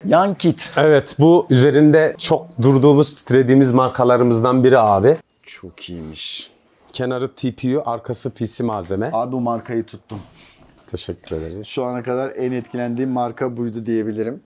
Yankit. Evet, bu üzerinde çok durduğumuz, titrediğimiz markalarımızdan biri abi. Çok iyiymiş. Kenarı TPU, arkası PC malzeme. Abi bu markayı tuttum. Teşekkür ederiz. Şu ana kadar en etkilendiğim marka buydu diyebilirim.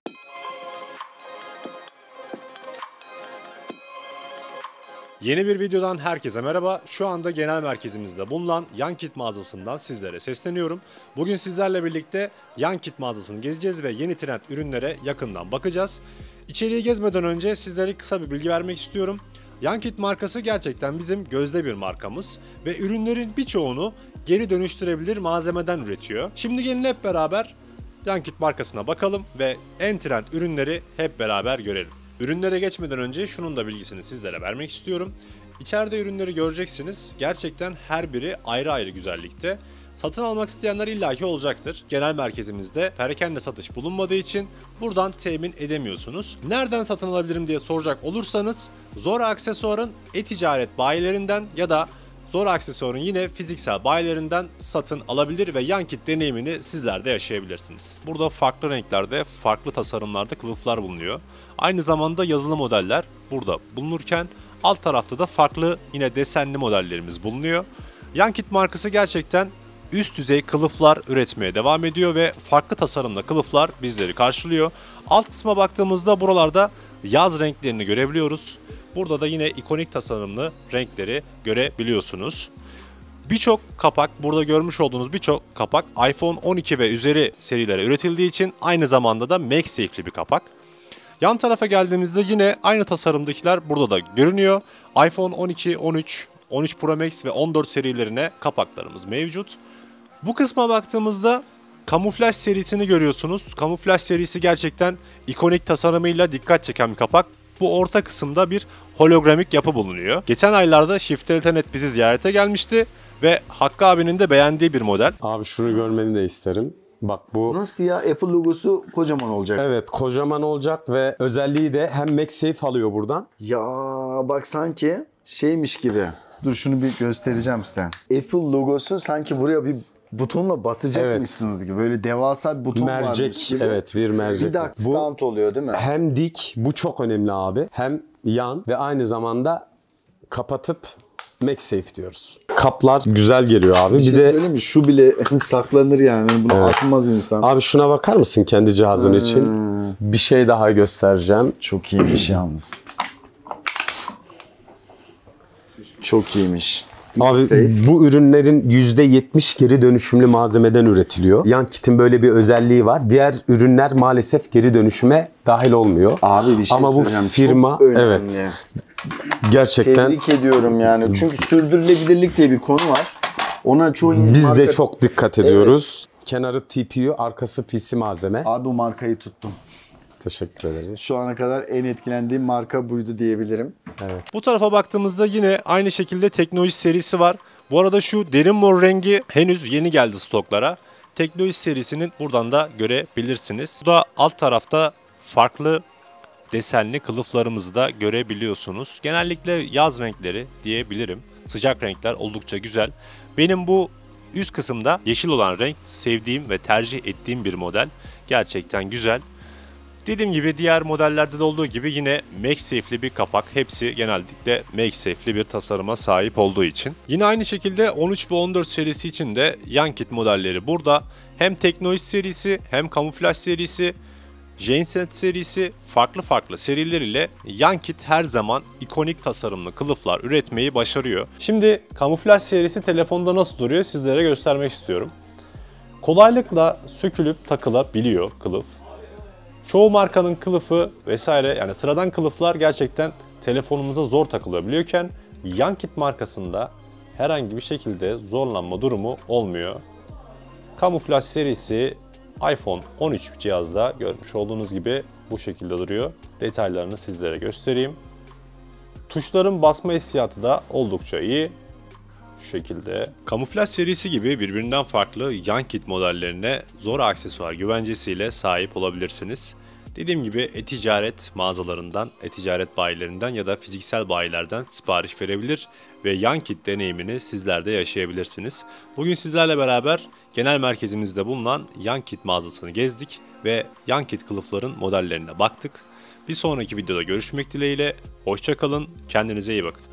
Yeni bir videodan herkese merhaba. Şu anda genel merkezimizde bulunan Yankit mağazasından sizlere sesleniyorum. Bugün sizlerle birlikte Yankit mağazasını gezeceğiz ve yeni trend ürünlere yakından bakacağız. İçeriği gezmeden önce sizlere kısa bir bilgi vermek istiyorum. Yankit markası gerçekten bizim gözde bir markamız ve ürünlerin birçoğunu geri dönüştürebilir malzemeden üretiyor. Şimdi gelin hep beraber Yankit markasına bakalım ve en trend ürünleri hep beraber görelim. Ürünlere geçmeden önce şunun da bilgisini sizlere vermek istiyorum. İçeride ürünleri göreceksiniz. Gerçekten her biri ayrı ayrı güzellikte. Satın almak isteyenler illaki olacaktır. Genel merkezimizde perakende satış bulunmadığı için buradan temin edemiyorsunuz. Nereden satın alabilirim diye soracak olursanız Zora Aksesuar'ın e-ticaret bayilerinden ya da Zora Aksesuar'ın yine fiziksel bayilerinden satın alabilir ve Yankit deneyimini sizler de yaşayabilirsiniz. Burada farklı renklerde, farklı tasarımlarda kılıflar bulunuyor. Aynı zamanda yazılı modeller burada bulunurken alt tarafta da farklı yine desenli modellerimiz bulunuyor. Yankit markası gerçekten üst düzey kılıflar üretmeye devam ediyor ve farklı tasarımda kılıflar bizleri karşılıyor. Alt kısma baktığımızda buralarda yaz renklerini görebiliyoruz. Burada da yine ikonik tasarımlı renkleri görebiliyorsunuz. Birçok kapak, burada görmüş olduğunuz birçok kapak iPhone 12 ve üzeri serilere üretildiği için aynı zamanda da MagSafe'li bir kapak. Yan tarafa geldiğimizde yine aynı tasarımdakiler burada da görünüyor. iPhone 12, 13, 13 Pro Max ve 14 serilerine kapaklarımız mevcut. Bu kısma baktığımızda kamuflaj serisini görüyorsunuz. Kamuflaj serisi gerçekten ikonik tasarımıyla dikkat çeken bir kapak. Bu orta kısımda bir hologramik yapı bulunuyor. Geçen aylarda Shift.net bizi ziyarete gelmişti ve Hakkı abinin de beğendiği bir model. Abi şunu görmeni de isterim. Bak bu... Nasıl ya? Apple logosu kocaman olacak. Evet, kocaman olacak ve özelliği de hem MagSafe alıyor buradan. Ya bak sanki şeymiş gibi. Dur şunu bir göstereceğim size. Apple logosu sanki buraya bir butonla basacakmışsınız gibi. Böyle devasa bir buton Mercek, varmış gibi. evet, bir mercek. Bir dakika stand oluyor değil mi? Hem dik, bu çok önemli abi. Hem yan ve aynı zamanda kapatıp MagSafe diyoruz. Kaplar güzel geliyor abi. Bir şey söyleyeyim mi? Şu bile saklanır yani. Buna Evet. atmaz insan. Abi şuna bakar mısın kendi cihazın için? Bir şey daha göstereceğim. Çok iyiymiş yalnız. Çok iyiymiş. Abi bu ürünlerin %70 geri dönüşümlü malzemeden üretiliyor. Yankit'in böyle bir özelliği var. Diğer ürünler maalesef geri dönüşüme dahil olmuyor. Abi bir şey ama bu söyleyeceğim. firma çok önemli. evet. Gerçekten tebrik ediyorum yani. Çünkü sürdürülebilirlik diye bir konu var. Ona çoğu biz marka... de çok dikkat ediyoruz. Evet. Kenarı TPU, arkası PC malzeme. Abi bu markayı tuttum. Teşekkür ederiz. Şu ana kadar en etkilendiğim marka buydu diyebilirim. Evet. Bu tarafa baktığımızda yine aynı şekilde teknoloji serisi var. Bu arada şu derin mor rengi henüz yeni geldi stoklara. Teknoloji serisinin buradan da görebilirsiniz. Bu da alt tarafta farklı desenli kılıflarımızı da görebiliyorsunuz. Genellikle yaz renkleri diyebilirim. Sıcak renkler oldukça güzel. Benim bu üst kısımda yeşil olan renk sevdiğim ve tercih ettiğim bir model. Gerçekten güzel. Dediğim gibi diğer modellerde de olduğu gibi yine MagSafe'li bir kapak. Hepsi genellikle MagSafe'li bir tasarıma sahip olduğu için. Yine aynı şekilde 13 ve 14 serisi için de Yankit modelleri burada. Hem teknoloji serisi hem kamuflaj serisi, Genset serisi farklı seriler ile Yankit her zaman ikonik tasarımlı kılıflar üretmeyi başarıyor. Şimdi kamuflaj serisi telefonda nasıl duruyor sizlere göstermek istiyorum. Kolaylıkla sökülüp takılabiliyor kılıf. Çoğu markanın kılıfı vesaire yani sıradan kılıflar gerçekten telefonumuza zor takılabiliyorken Yankit markasında herhangi bir şekilde zorlanma durumu olmuyor. Kamuflaj serisi iPhone 13 cihazda görmüş olduğunuz gibi bu şekilde duruyor. Detaylarını sizlere göstereyim. Tuşların basma hissiyatı da oldukça iyi. Şu şekilde. Kamuflaj serisi gibi birbirinden farklı Yankit modellerine Zora Aksesuar güvencesiyle sahip olabilirsiniz. Dediğim gibi e-ticaret mağazalarından, e-ticaret bayilerinden ya da fiziksel bayilerden sipariş verebilir ve Yankit deneyimini sizler de yaşayabilirsiniz. Bugün sizlerle beraber genel merkezimizde bulunan Yankit mağazasını gezdik ve Yankit kılıfların modellerine baktık. Bir sonraki videoda görüşmek dileğiyle. Hoşça kalın, kendinize iyi bakın.